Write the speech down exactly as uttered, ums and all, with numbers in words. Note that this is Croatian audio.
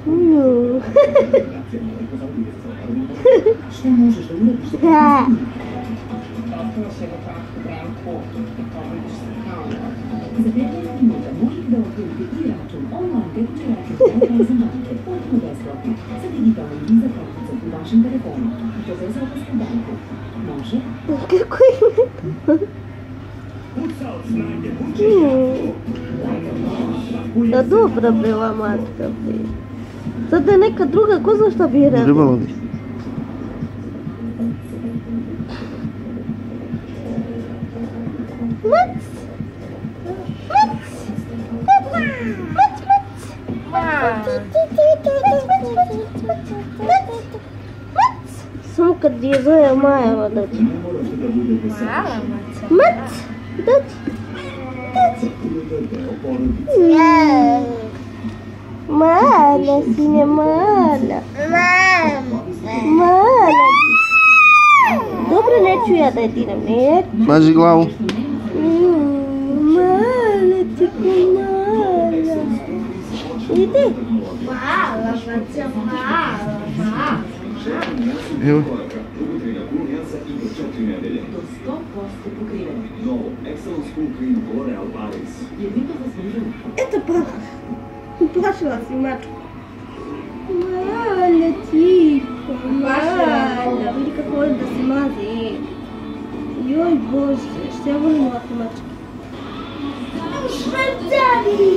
Da. Za petnaest minuta možete da otvorite i račun online tekuće račun za banke potpuno besplatno sa digitalnom Visa karticom u vašem telefonu. To za Evropsku banku. Može? Kako je to? Da dobra bila matka. Sada je neka druga, ko zna šta bi je radila? Trebalo bi. Mac! Samo kad je zove Majava dođe. Mala maca. Mac! Dođi! Dođi! Mala sinja, mala! Mala! Dobro, neću ja da je diram, neću. Maži glavu. Mala ti ko mala. Ide. Mala maca, mala, mala. Evo. Eto pa. Plašila si mačku. Mala ti ko mala. Vidi kako volim da se mazi. Joj Bože, što ja volim ovako mačke. Švrcani!